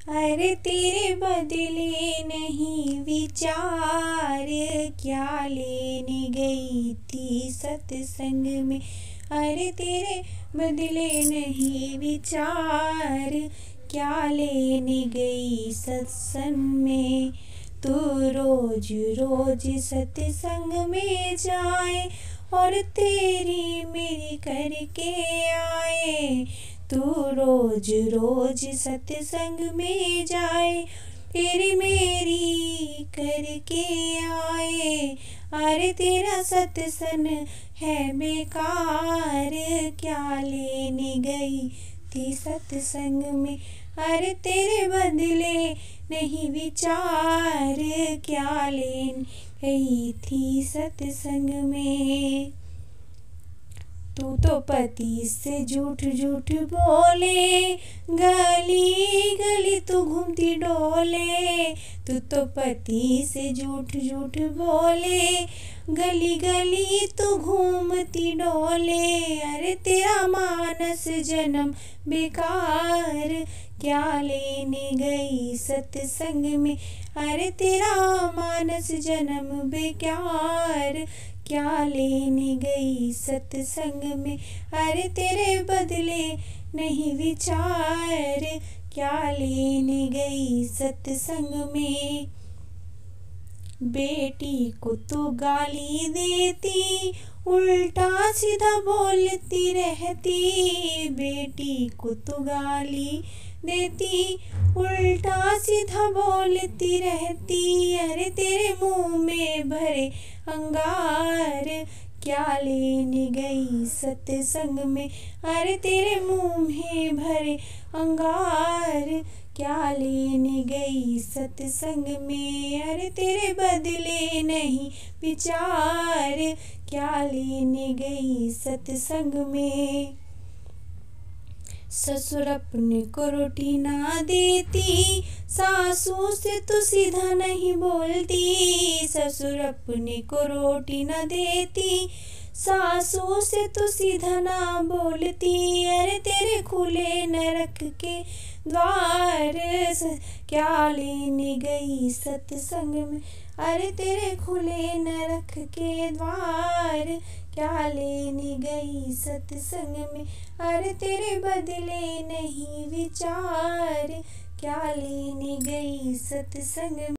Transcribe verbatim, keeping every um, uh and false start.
अरे तेरे बदले नहीं विचार, क्या लेने गई थी सत्संग में। अरे तेरे बदले नहीं विचार, क्या लेने गई सत्संग में। तू रोज रोज सत्संग में जाए और तेरी मेरी करके आए। तू रोज रोज सत्संग में जाए, तेरी मेरी करके आए। अरे तेरा सत्संग है बेकार, क्या लेने गई थी सत्संग में। अरे तेरे बदले नहीं विचार, क्या लेने गई थी सत्संग में। तू तो पति से झूठ झूठ बोले, गली गली तू घूमती डोले। तू तो पति से झूठ झूठ बोले, गली गली तू घूमती डोले। अरे तेरा मानस जन्म बेकार, क्या लेने गई सत्संग में। अरे तेरा मानस जन्म बेकार, क्या लेने गई सत्संग में। अरे तेरे बदले नहीं विचार, क्या लेने गई सत्संग में। बेटी को तो गाली देती, उल्टा सीधा बोलती रहती। बेटी को तो गाली देती, उल्टा सीधा बोलती रहती। अरे तेरे मुंह में भरे अंगार, क्या लेने गई सत्संग में। अरे तेरे मुंह में भरे अंगार, क्या लेने गई सत्संग में। अरे तेरे बदले नहीं विचार, क्या लेने गई सत्संग में। ससुर अपने को रोटी ना देती, सासू से तो सीधा नहीं बोलती। ससुर अपने को रोटी ना देती, सासू से तो सीधा ना बोलती। अरे तेरे खुले नरक के द्वार, क्या लेने गई सत्संग में। अरे तेरे खुले नरक के द्वार, क्या लेने गई सत्संग में। अरे तेरे बदले नहीं विचार, क्या लेने गई सत्संग में।